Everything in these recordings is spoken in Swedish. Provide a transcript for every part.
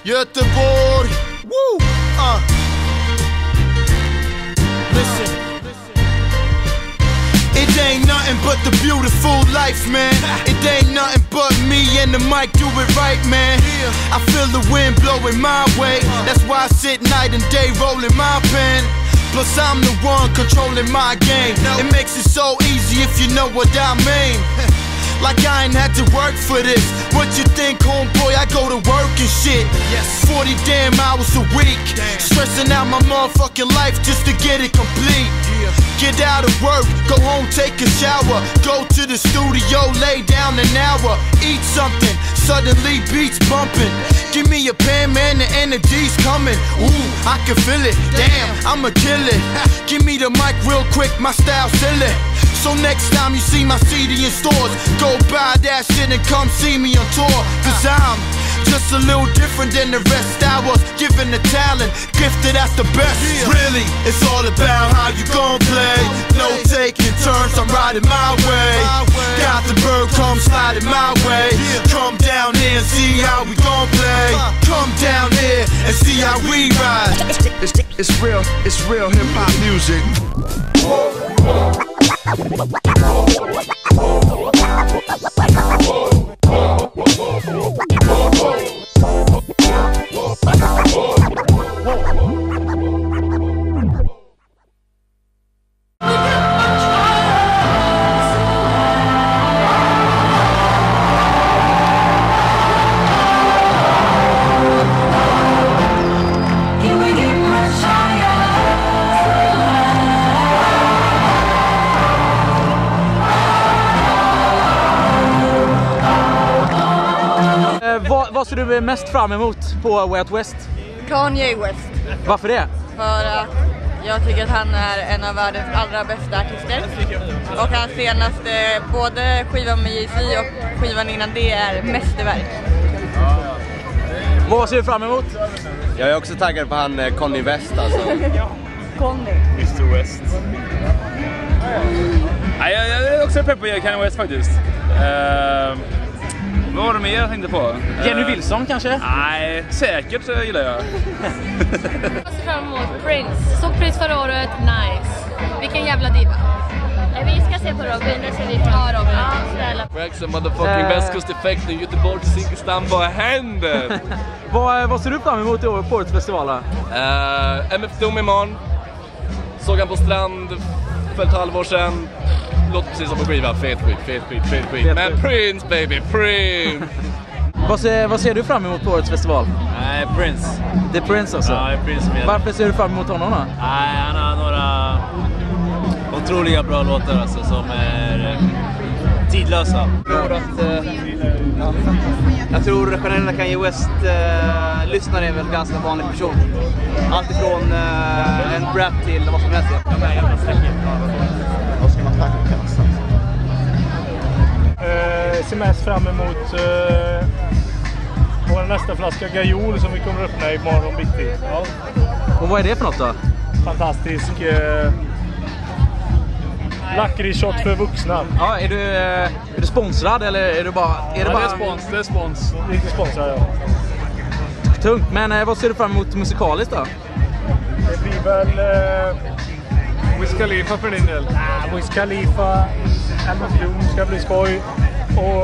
Göteborg. Woo! Listen. It ain't nothing but the beautiful life, man. It ain't nothing but me and the mic do it right, man. I feel the wind blowing my way. That's why I sit night and day rolling my pen. Plus I'm the one controlling my game. It makes it so easy if you know what I mean. Like I ain't had to work for this. What you think, homeboy? I go to work and shit. 40 damn hours a week. Stressing out my motherfucking life just to get it complete. Get out of work, go home, take a shower. Go to the studio, lay down an hour. Eat something, suddenly beats bumping. Give me a pen, man, the energy's coming. Ooh, I can feel it, damn, I'ma kill it. Give me the mic real quick, my style silly. So next time you see my CD in stores, go buy that shit and come see me on tour. Cause I'm just a little different than the rest. I was given the talent, gifted as the best. Really, it's all about how you gon' play. No taking turns, I'm riding my way. Got the bird, come sliding my way. Come down here and see how we gon' play. Come down here and see how we ride. It's real hip-hop music. Vad ser du mest fram emot på Way Out West? Kanye West. Varför det? För att jag tycker att han är en av världens allra bästa artister. Och hans senaste, både skivan med Jay-Z och skivan innan det, är mästerverk. Vad ser du fram emot? Jag är också taggad på han Kanye West alltså. Kanye. Mr West. Nej, jag är också pepp på Kanye West faktiskt. Vad var det mer jag tänkte på? Jenny Wilson kanske? Nej, säkert gillar jag. Jag ser fram emot Prince. Såg Prince förra året, nice. Vilken jävla diva. Vi ska se på Robin, det ser vi fram emot. Ja, snälla. Rex and motherfucking västkusteffekten, Göteborg till Zinkensdamm, vad händer? Vad ser du fram emot i år på årets festival? MF Doom imorgon. Såg han på strand för ett halvår sedan. Låter precis som på skiva, fet skit. Men Prince baby, Prince! Vad ser du fram emot på årets festival? Nej, Prince. Det är Prince alltså? Ja, det är Prince med. Varför ser du fram emot honom då? Nej, han har några otroliga bra låtar alltså, som är tidlösa. Jag tror generella Kanye West lyssnare är väl ganska vanlig person. Allt ifrån en rap till vad som helst. Ser mest fram emot vår nästa flaska Gajol som vi kommer öppna imorgon bitti. Ja. Och vad är det för något då? Fantastisk lakritsshot för vuxna. Ja, är du sponsrad eller är du bara... Det är spons. Lite sponsrad, ja. Tungt, men vad ser du fram emot musikaliskt då? Det blir väl Wiz Khalifa för din del. Wiz Khalifa, MF Doom ska bli skoj. Och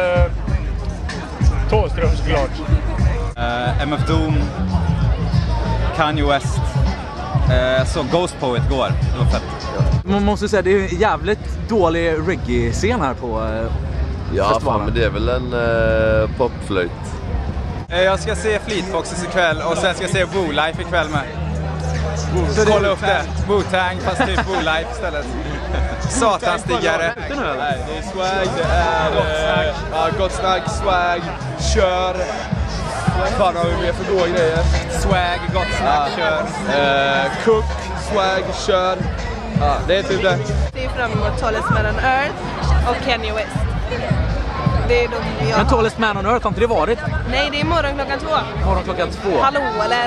Thåström såklart. MF Doom, Kanye West. Så Ghost Poet går, det var fett. Man måste säga, det är en jävligt dålig reggae-scen här på Ja, fan, men det är väl en popflöjt. Jag ska se Fleet Foxes ikväll och sen ska jag se Wu Life ikväll med. Så kolla upp det. Wu-Tang fast typ Wu Life istället. Satanstigare. Nej, det är swag, det är gott snack, swag, kör. Fan har vi mer för goda grejer? Swag, gott snack, kör. Cook, swag, kör. Ja, det är typ det. Det är fram emot Tallest Man on Earth och Kanye West. Det är de jag... Men Tallest Man on Earth har inte det varit? Nej, det är imorgon klockan 2. Morgon klockan 2. Hallå, eller?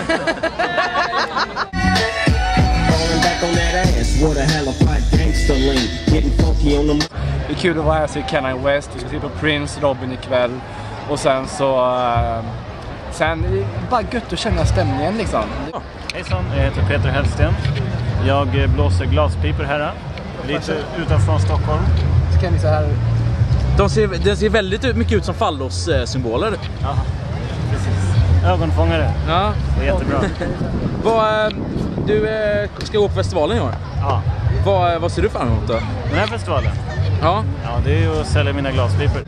Det är kul att vara här och se Kanye West. Vi ska se på Prince, Robin ikväll. Och sen så sen bara gött att känna stämningen liksom. Hejsan, jag heter Peter Hellsten. Jag blåser glaspiper här, lite utanför Stockholm. Så kan ni så här... De ser väldigt mycket ut som fallos-symboler. Ja, precis. Ögonfångare. Ja. Det är jättebra. Du ska gå på festivalen i år. Ja. Vad ser du fram emot då? Den här festivalen? Ja. Ja, det är ju att sälja mina glaspiper.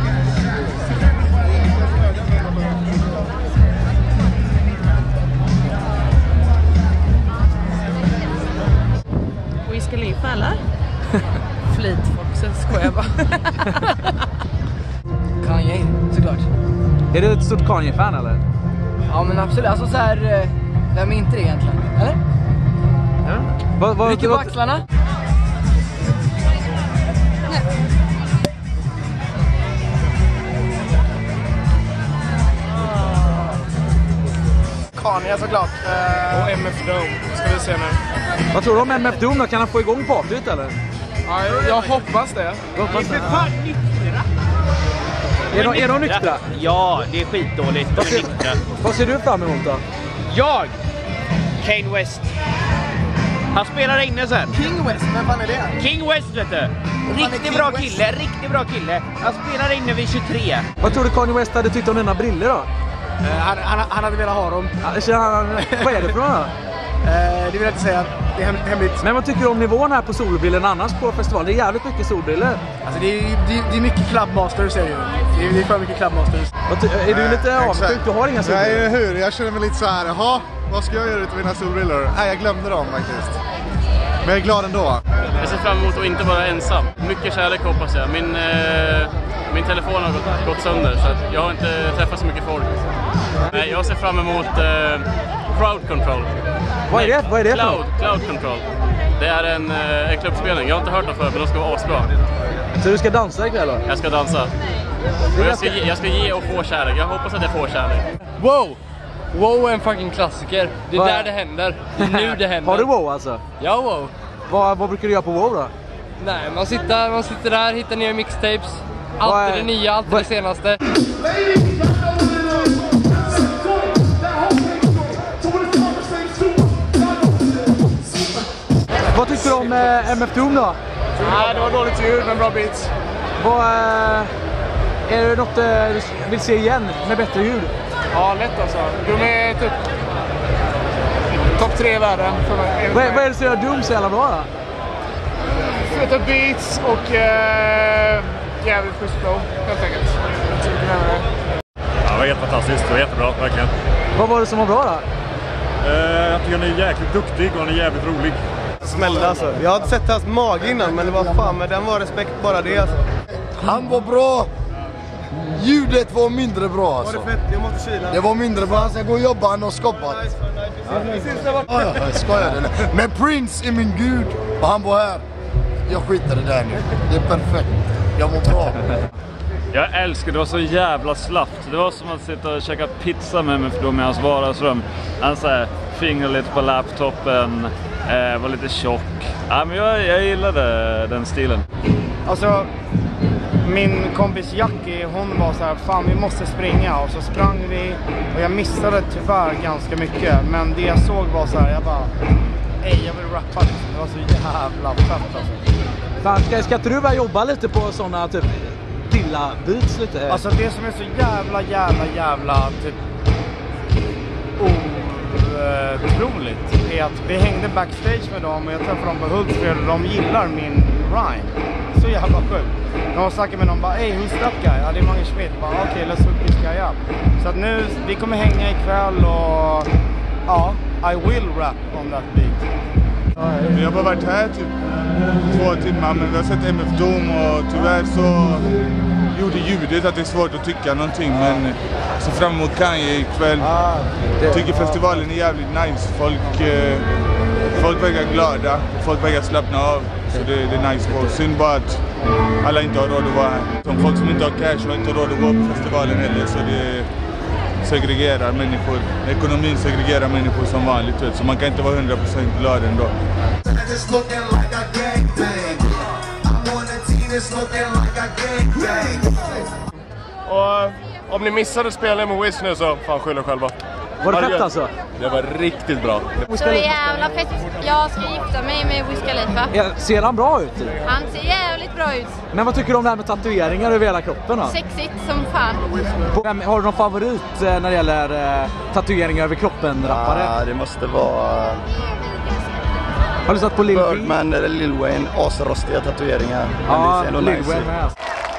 Wiz Khalifa eller? Fleet Foxes, skojar bara. Kanye, såklart. Är du ett stort Kanye-fan eller? Ja men absolut, alltså så här, vem är inte det egentligen? Eller? Ja. Rycker på axlarna? Kanye såklart. Och MF Doom ska vi se nu. Vad tror du om MF Doom då? Kan han få igång partyt eller? Ja, jag hoppas det. Är de nyktra? Ja, det är skitdåligt. Vad ser du fram emot då? Jag! Kanye West. Han spelar inne sen. King West, vem fan är det? King West vet du. Riktigt bra kille. Han spelar inne vid 23. Vad tror du Kanye West hade tyckt om dina briller då? Han hade velat ha dem. Vad är det för några? Det vill jag inte säga. Det är hemligt. Men vad tycker du om nivån här på solbrillen annars på festivalen? Det är jävligt mycket solbriller. Alltså det är mycket Clubmasters säger jag. Det är för mycket Clubmasters. Är du lite avundsjuk? Du har inga solbriller? Nej, hur? Jag känner mig lite så här. Jaha, vad ska jag göra utav mina solbriller? Nej, jag glömde dem faktiskt. Men jag är glad ändå. Jag ser fram emot att inte vara ensam. Mycket kärlek hoppas jag. Min telefon har gått sönder så att jag har inte träffat så mycket folk. Nej, jag ser fram emot Crowd Control. Vad är det Cloud Control. Det är en klubbspelning. Jag har inte hört det förut, men de ska vara asbra. Så du ska dansa ikväll då? Jag ska dansa. Och jag ska ge och få kärlek. Jag hoppas att jag får kärlek. Wow! Wow är en fucking klassiker. Det är där det händer. Det är nu det händer. Har du wow alltså? Ja, wow. Vad brukar du göra på wow då? Nej, man sitter där, hittar nya mixtapes. Allt är det nya, allt är det senaste. Vad tycker du om MF Doom då? Nej, det var dåligt ljud men bra beats. Är det något du vill se igen med bättre ljud? Ja, lätt alltså. De är typ topp 3 i världen för mig. Vad är det som gör Doom så jävla bra då? Feta beats och jävligt schysst flow, helt enkelt. Ja, det var helt fantastiskt. Det var jättebra, verkligen. Vad var det som var bra då? Jag tycker han är jäkligt duktig och han är jävligt rolig. Smällde alltså. Jag har inte sett hans mage innan, men det var fan, men den var respekt bara det alltså. Han var bra. Ljudet var mindre bra alltså. Var det fett? Jag måste kyla. Det var mindre bra. Han ska gå och jobba, han har skoppat. Ja, jag skojar det. Men Prince är min gud. Och han var här. Jag skiter det där nu. Det är perfekt. Jag mår bra. Jag älskar det, var så jävla slappt. Det var som att sitta och käka pizza med mig för då med hans vardagsrum. Han så här, finger lite på laptopen, var lite tjock. Ja, men jag gillade den stilen. Alltså, min kompis Jackie, hon var så här, fan vi måste springa. Och så sprang vi och jag missade tyvärr ganska mycket. Men det jag såg var så här, jag bara, ej jag vill rappa. Det var så jävla fett alltså. Fan, ska inte du börja jobba lite på sådana typ dilla beats lite? Alltså det som är så jävla typ otroligt är att vi hängde backstage med dem och jag träffade dem på Hultsfred och de gillar min rhyme. Så jävla sjukt. De snackade med dem bara, hey who's that guy? Ja det är Mange Schmidt. Bara okej, let's hook this guy up. Så att nu, vi kommer hänga ikväll och ja, I will rap on that beat. Vi har bara varit här typ 2 timmar, men vi har sett MF Doom och tyvärr så gjorde ljudet att det är svårt att tycka någonting, men så fram emot Kanye ikväll. Tycker festivalen är jävligt nice. Folk verkar glada, folk verkar slappna av, så det är nice. Och synd bara att alla inte har råd att vara här. Som folk som inte har cash har inte råd att gå på festivalen heller, så det segregerar människor. Ekonomin segregerar människor som vanligt, så man kan inte vara 100% glad ändå. Och Om ni missade spelningen med Wiz nu så fan skyll er själva. Var det fett alltså? Det var riktigt bra. Så jävla fett. Jag ska gifta mig med Wiz Khalifa. Ja, ser han bra ut? Han ser jävligt bra ut. Men vad tycker du om det här med tatueringar över hela kroppen då? Sexigt som fan. Har du någon favorit när det gäller tatueringar över kroppen, rappare? Ja, det måste vara... Har du satt på Lil Birdman eller Lil Wayne, asrostiga tatueringar. Ja, Lil nice Wayne med.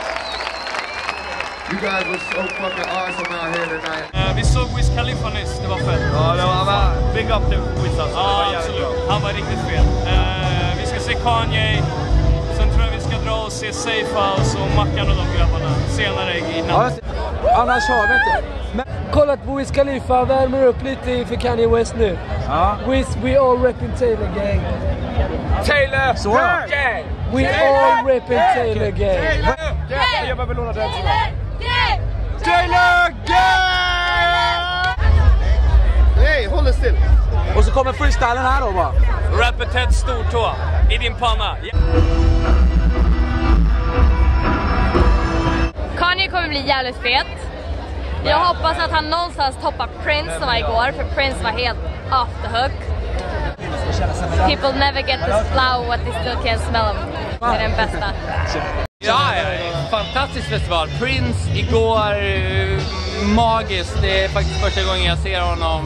You guys were so fucking awesome out here tonight. Vi såg Wiz Khalifa nyss, det var fett. Ja, det var big up till Wiz alltså. Ja, absolut. Han var riktigt fet. Vi ska se Kanye. Sen tror jag vi ska dra och se Safe House och Mackan och de grabbarna senare i natt. Ja, annars har vi inte. Men... Kollat på Wiz Khalifa, värmer upp lite för Kanye West nu. Ja. Wiz, we all repping Taylor gang. Taylor! Så gang! We all repping Taylor gang. Jag behöver låna den. Taylor gang! Hej, håll dig still. Och så kommer freestylen här då bara. Rapper Ted stortå i din panna. Kanye kommer bli jävligt fet. Jag hoppas att han någonstans toppar Prince som var igår, för Prince var helt off the hook. People never get this flower what they still can't smell them. Det är den bästa. Ja, fantastisk festival. Prince igår, magiskt. Det är faktiskt första gången jag ser honom.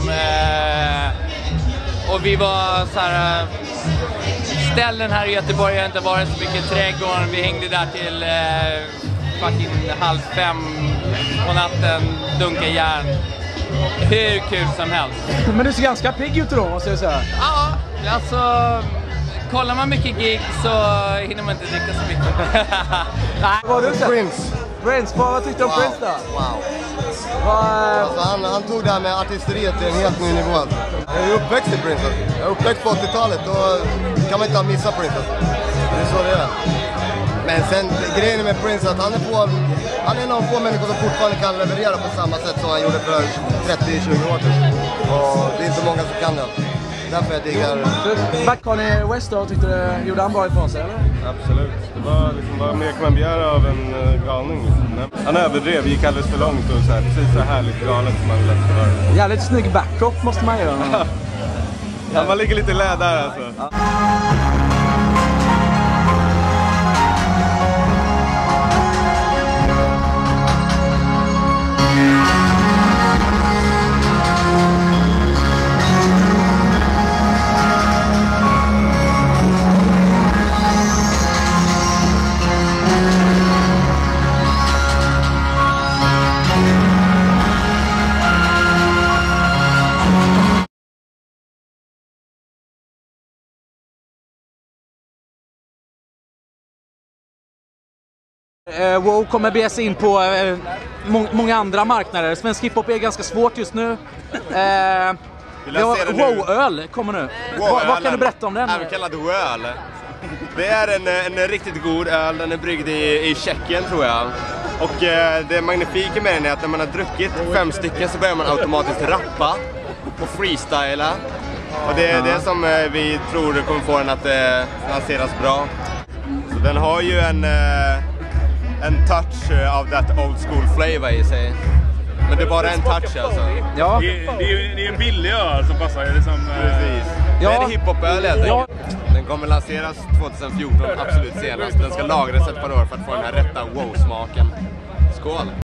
Och vi var så här... Ställen här i Göteborg har inte varit så mycket trädgården. Vi hängde där till fucking 4:30 på natten, dunka järn. Hur kul som helst. Men du ser ganska pigg ut då, måste jag säga. Ja, alltså... Kollar man mycket gig så hinner man inte dricka så mycket. Nej, vad har du sett? Prince, vad tyckte du om Prince då? Wow. Alltså, han tog det här med artisteriet till en helt ny nivå. Jag är uppväxt i Prince. Jag är uppväxt på 80-talet. Då kan man inte ha missat Prince. Det är så det är. Men sen grejen med Prince att han är en av få människor som fortfarande kan leverera på samma sätt som han gjorde för 30-20 år sedan. Och det är inte många som kan det. Därför jag diggar... Kanye West då, tyckte du, gjorde han bra ifrån sig eller? Absolut. Det var liksom, vad mer kan man begära av en galning liksom. Han överdrev, gick alldeles för långt och så här, precis så härligt galet som man lätt för. Jävligt snygg backdrop måste man göra. Ja, man ligger lite i lä där alltså. Ja. WoW kommer bege sig in på många andra marknader. Svensk hiphop är ganska svårt just nu. WoW-öl kommer nu. Vad kan du berätta om den? Även kallad WoW-öl. Det är en riktigt god öl. Den är bryggd i Tjeckien tror jag. Och det magnifika med den är att när man har druckit 5 stycken så börjar man automatiskt rappa och freestyla. Och det är det som vi tror kommer få den att lanseras bra. Så den har ju en touch av that old school flavor i sig. Men det är bara en touch alltså. Ja. Det är en billig öl som passar. Precis. Ja. Det är en hiphop-öl helt enkelt. Den kommer lanseras 2014, absolut senast. Den ska lagras ett par år för att få den här rätta wow-smaken. Skål!